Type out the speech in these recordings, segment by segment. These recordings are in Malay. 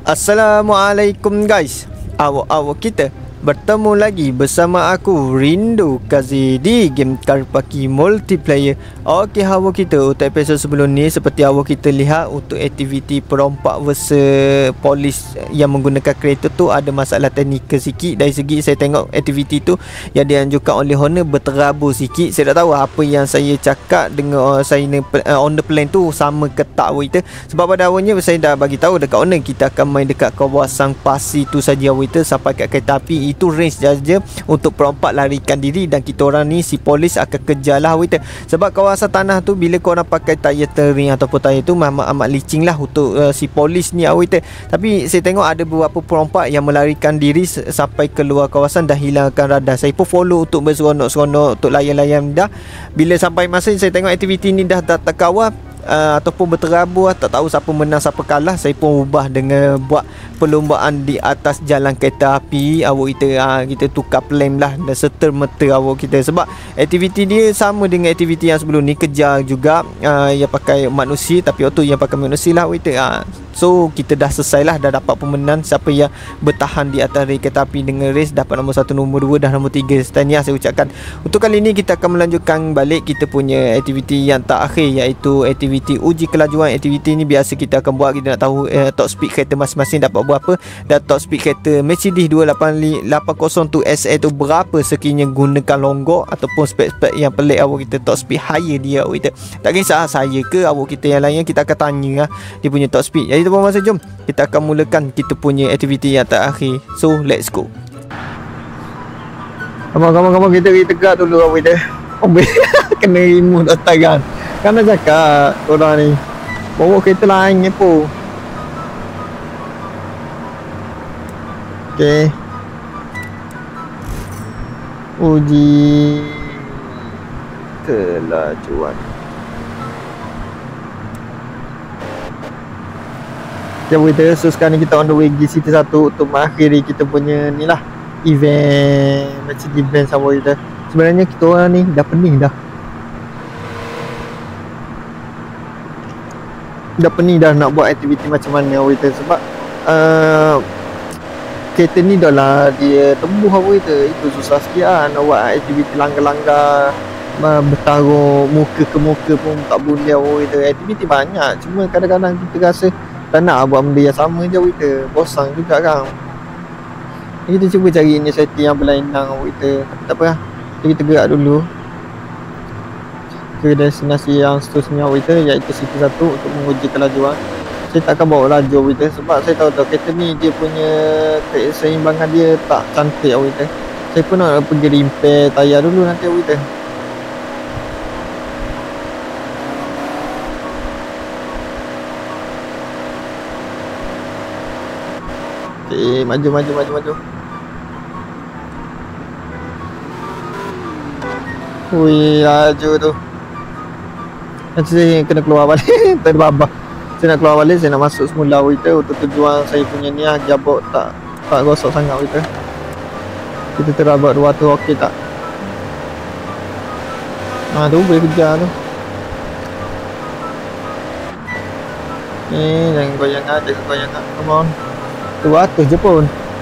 Assalamualaikum guys. Awak kita bertemu lagi bersama aku Rindu Kazi di game Karpaki Multiplayer. Okey, awak kita untuk episod sebelum ni seperti awak kita lihat untuk aktiviti perompak versus polis yang menggunakan kereta tu ada masalah teknikal sikit. Dari segi saya tengok aktiviti tu yang dianjurkan oleh Honor berterabur sikit. Saya tak tahu apa yang saya cakap dengan saya on the plan tu sama ke tak kita. Sebab pada awalnya saya dah bagi tahu dekat Honor kita akan main dekat kawasan Pasir tu saja kita sampai kat kereta api. Itu range saja untuk perompak larikan diri dan kita orang ni si polis akan kejar lah kita. Sebab kawasan tanah tu bila korang pakai tayar tering ataupun tayar tu amat licin lah untuk si polis ni kita. Tapi saya tengok ada beberapa perompak yang melarikan diri sampai keluar kawasan dah hilangkan radar. Saya pun follow untuk berseronok-seronok untuk layan-layan dah. Bila sampai masa saya tengok aktiviti ni dah terkawal ataupun berterabur, tak tahu siapa menang siapa kalah, saya pun ubah dengan buat perlombaan di atas jalan kereta api awak kita tukar plan lah dan serta-merta awak kita. Sebab aktiviti dia sama dengan aktiviti yang sebelum ni, kejar juga yang pakai manusia tapi auto yang pakai manusia lah kita. So kita dah selesai lah, dah dapat pemenang. Siapa yang bertahan di atas rel kereta api dengan race dapat nombor 1, nombor 2 dan nombor 3. Tahniah saya ucapkan. Untuk kali ni kita akan melanjutkan balik kita punya aktiviti yang terakhir, iaitu aktiviti uji kelajuan. Aktiviti ni biasa kita akan buat, kita nak tahu top speed kereta masing-masing dapat berapa dan top speed kereta Mercedes 280 tu SA tu berapa sekiranya gunakan longgok ataupun spek-spek yang pelik awak kita top speed higher dia awak kita. Tak kisah saya ke awak kita yang lain, kita akan tanya dia punya top speed. Jadi teman-teman masa jom kita akan mulakan kita punya aktiviti yang terakhir. So let's go. Come on, kita tegak dulu awak kita. Kena remove otak kan dah cakap korang ni bawa kereta lain ni pun. Okay, uji kelajuan. Jom kita, so sekarang ni kita on the way pergi City 1 untuk mengakhiri kita punya ni lah event Mercedes Benz sama kita. Sebenarnya kita orang ni dah pening dah nak buat aktiviti macam mana kita. Sebab kereta ni dah lah dia tembuh apa kita. Itu susah sikit lah nak buat aktiviti langgar-langgar, bertaruh muka ke muka pun tak boleh apa kita. Aktiviti banyak, cuma kadang-kadang kita rasa tak nak buat benda yang sama je kita, bosan juga kan. Kita cuba cari inisiatif yang berlainan kita. Tapi tak apa lah, kita gerak dulu ke destinasi yang seterusnya kita, iaitu City 1 untuk menguji kelajuan. Saya tak akan bawa laju kita sebab saya tahu kereta ni dia punya keseimbangan dia tak cantik kita. Saya pun nak pergi repair tayar dulu nanti kita. Okay, maju. Wih, laju tu. Nanti saya kena keluar balik. Tak ada babak. Saya nak keluar balik, saya nak masuk semula kita untuk tujuan saya punya ni lah. Jabok tak gosok sangat kita. Kita terabak 200, okey tak? Tu boleh kejar tu. Jangan goyang. Come on. 200 je pun.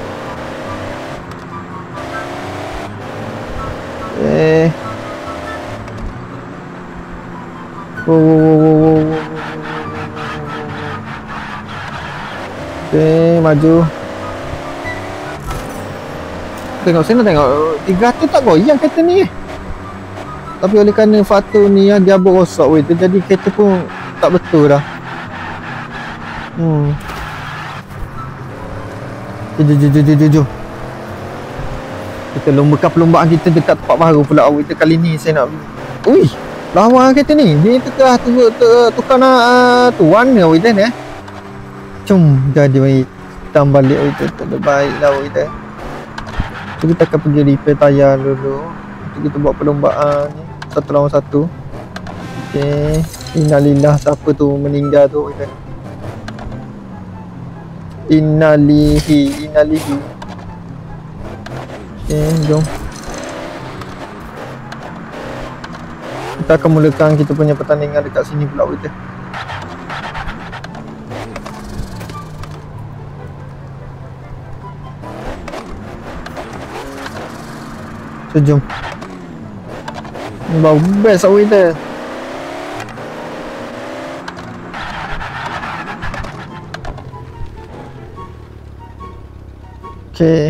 Okay, maju. Tengok 300 tak goyang kereta ni. Tapi oleh kerana faktor ni yang dia berosok tu, jadi kereta pun tak betul dah. Jom. Kita lombakan perlombaan kita dekat tempat baru pula kita kali ni. Saya nak ui, lawa kereta ni. Dia tukar nak warna kita ni. Jom jadi mari kita balik kita. Tak ada baik lah kita. So kita akan pergi repair tayar dulu untuk kita buat perlombaan ni 1 lawan 1. Okay, innalillah, siapa tu meninggal tu kita. Innalihi. Okay, jom kita akan mulakan kita punya pertandingan dekat sini pula kita. Sejum. Bau best awak kita. Okay.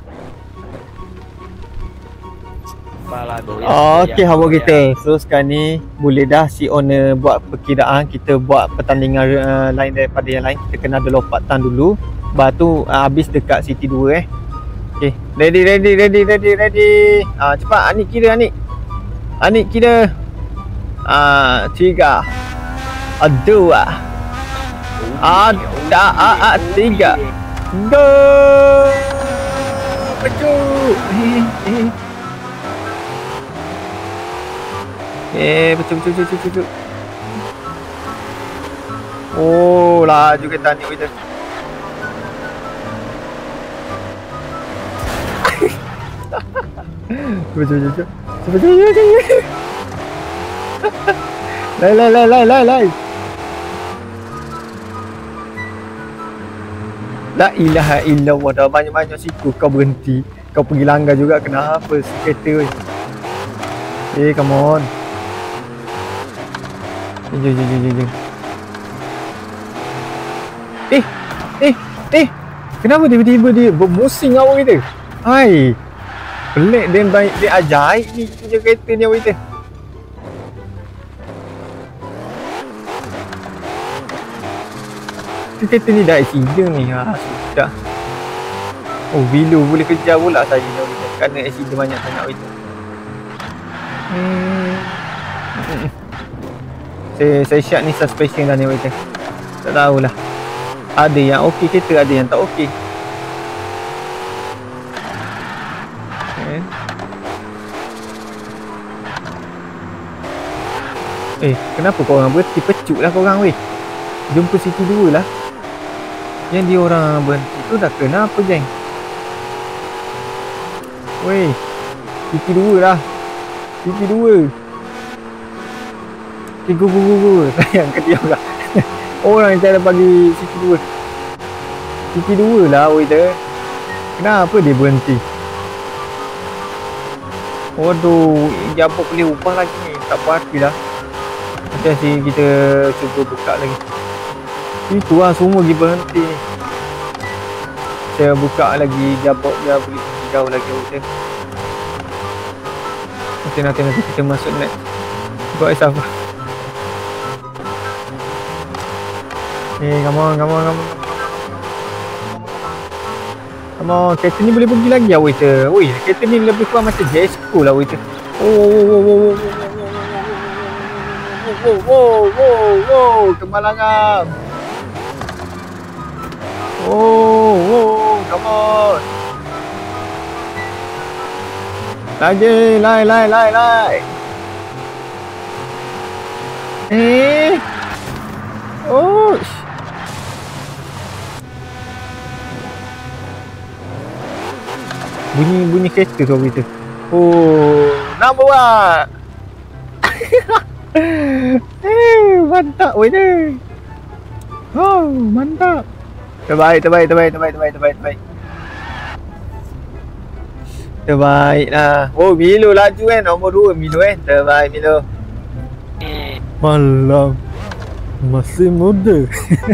Okey, hawa kita. So sekarang ni boleh dah si owner buat perkiraan, kita buat pertandingan lain daripada yang lain. Kita kena ada lompatan dulu. Lepas tu habis dekat City 2 Okey, ready. Cepat Anik kira Anik. Anik kira. 3 2 3 go. Maju. Betul. Oh, laju kereta ni kita. Betul. Lai. La ilaha illallah, dah banyak-banyak siku kau berhenti. Kau pergi langgar juga, kenapa kereta weh? Come on. Kenapa tiba-tiba dia bermusing awak kita? Hai. Pelik dan baik, dia ajaib ni punya kereta ni awak kita. Kereta ni dah accident ni. Sudah. Oh, Vilo boleh kejar pula saya ni awak kita. Kerana accident banyak sangat awak kita. Saya syak ni suspension dah ni awak kita. Tak tahulah. Ada yang okey kereta, ada yang tak okey. Kenapa korang berhenti? Pecuk lah korang weh. Jumpa City 2 lah. Yang dia orang berhenti tu dah kenapa geng? Weh, City 2 lah. City 2. Okay, go. Sayang ke dia pula. Orang yang cara bagi City 2. City 2 lah waiter. Kenapa dia berhenti? Waduh, jabuk boleh ubah lagi ni. Tak puas hati lah. Nanti kita cuba buka lagi. Itu lah semua pergi berhenti. Saya buka lagi jabuk dia boleh pergi jauh lagi waiter. Nanti kita masuk next. Buat sabar. Come on, kereta ni boleh pergi lagi lah waiter. Oi, kereta ni lebih kurang macam Jesco lah waiter. Wow, kemalangan. Come on. Lagi, lai. Oh. Bunyi kereta tu kita. Oh, number 1. Mantap weh ni. Oh, mantap. Terbaik. Terbaik lah. Oh, Milo laju nombor 2 Milo Terbaik Milo. Malam masih muda.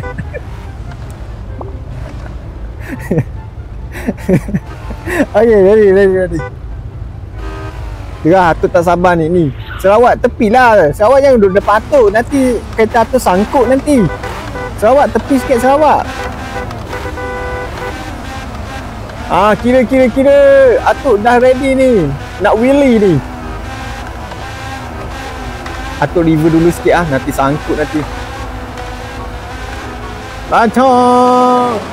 Okay, ready. Gerah, tu tak sabar ni. Sarawak tepi lah. Sarawak jangan duduk depan atuk. Nanti kereta atuk sangkut nanti. Sarawak tepi sikit Sarawak. Kira. Atuk dah ready ni. Nak wheelie ni. Atuk river dulu sikit nanti sangkut nanti. Bacok.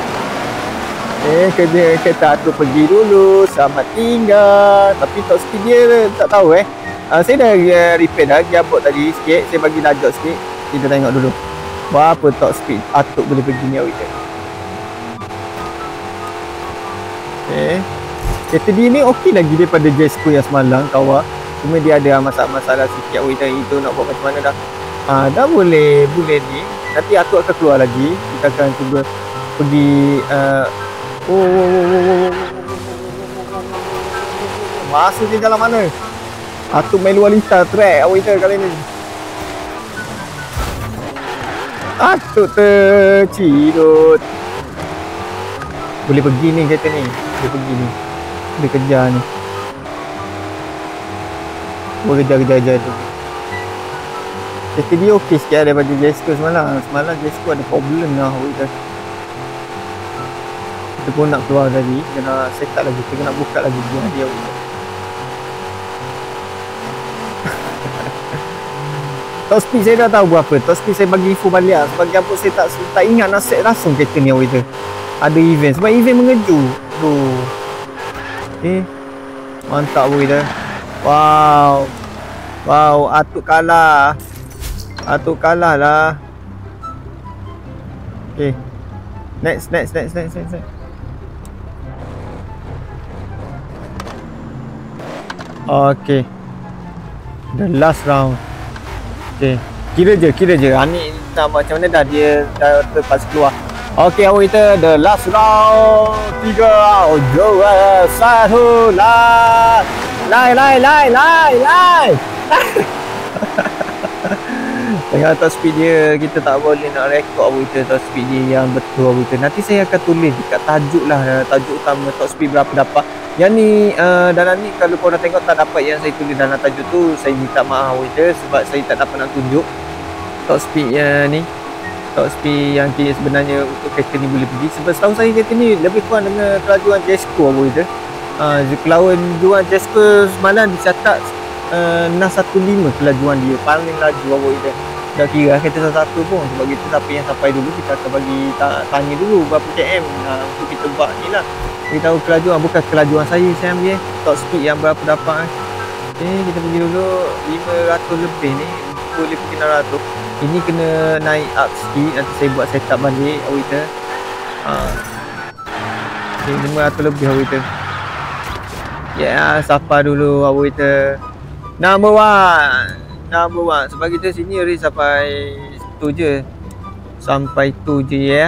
Kereta atuk pergi dulu. Selamat tinggal. Tapi top speed dia tak tahu saya dah repair dah gearbox tadi sikit. Saya bagi lajak sikit. Kita tengok dulu berapa top speed atuk boleh pergi ni awak. Kereta dia ni okey lagi daripada Jesco yang semalam kawal. Cuma dia ada masalah sikit awak. Itu nak buat macam mana dah. Dah boleh ni. Nanti atuk akan keluar lagi. Kita akan cuba pergi Masuk di dalam mana? Atuk main lualita track waiter kali ni. Atuk tercidut. Boleh pergi ni kereta ni. Boleh pergi ni. Boleh kejar ni. Boleh kejar tu. Kereta dia okey sikit daripada Jesco semalam. Semalam Jesco ada problem lah waiter. Kita pun nak keluar tadi. Kita nak set up lagi. Kita nak buka lagi dia waiter. Top speed saya dah tahu berapa. Top speed saya bagi info balik lah. Sebab apa saya tak ingat nak set langsung kereta ni waiter. Ada event. Sebab event mengejut. Tuh. Mantap waiter. Wow. Wow. Atuk kalah. Atuk kalah lah. Okay. Next. Okay. The last round. Okay. Kira je. Ani nak macam mana dah dia dah terpas keluar. Okay, waiter, the last round. 3, 2, 1, lai. Tengah top speed dia, kita tak boleh nak rekod waiter top speed dia yang betul waiter. Nanti saya akan tulis dekat tajuk lah, tajuk utama top speed berapa dapat. Yang ni dalam ni kalau korang tengok tak dapat yang saya tulis dalam tajuk tu, saya minta maaf waiter sebab saya tak dapat nak tunjuk top speed yang ni. Top speed yang sebenarnya untuk kereta ni boleh pergi. Sebab setahu saya kereta ni lebih kurang dengan kelajuan Jesco waiter. Kelajuan Jesco semalam dicatat 615 kelajuan dia, paling laju waiter. Dah kira kereta satu pun sebab kita siapa yang sampai dulu kita akan bagi tanya dulu berapa km untuk kita buat ni lah. Kita tahu kelajuan, bukan kelajuan saya ambil top speed yang berapa dapat. Okay, kita pergi dulu 500 lebih ni, boleh pergi 600. Ini kena naik up sikit, nanti saya buat setup balik waiter. Okay, 500 lebih waiter. Sapa dulu waiter. Number one. Sebab kita sini race sampai tu je. Sampai tu je.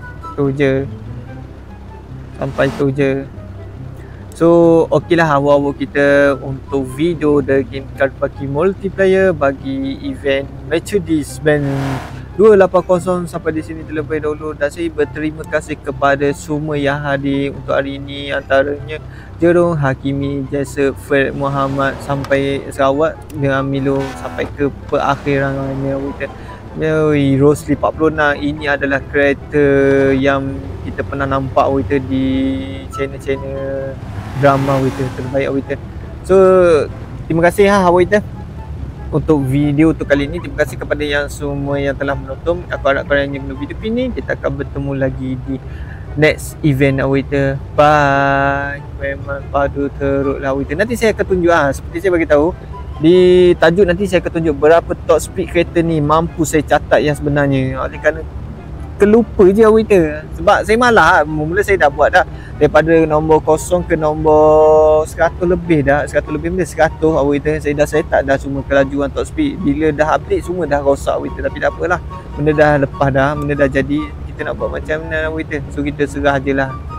So okey lah awal kita untuk video The Game Car Parky Multiplayer bagi event Mercedes-Benz 280. Sampai di sini terlebih dahulu dan saya berterima kasih kepada semua yang hadir untuk hari ini, antaranya Jerung Hakimi, Joseph, Fred Muhammad sampai Sarawak dengan Milo sampai ke perakhirannya waiter. Rosli 46 ini adalah kereta yang kita pernah nampak waiter di channel drama waiter terbaik waiter. So terima kasih waiter untuk video untuk kali ini. Terima kasih kepada yang semua yang telah menonton. Aku harap korang yang menonton video ini. Kita akan bertemu lagi di next event waiter. Bye. Memang padu teruk lah waiter. Nanti saya akan tunjuk seperti saya bagi tahu di tajuk, nanti saya akan tunjuk berapa top speed kereta ni mampu saya catat yang sebenarnya. Oleh kerana terlupa je waiter. Sebab saya malah mula saya dah buat dah daripada nombor 0 ke nombor 100 lebih dah. 100 lebih benda 100 waiter. Saya dah set dah semua kelajuan top speed. Bila dah update semua dah rosak waiter. Tapi tak apalah, benda dah lepas dah, benda dah jadi. Kita nak buat macam mana waiter. So kita serah je lah.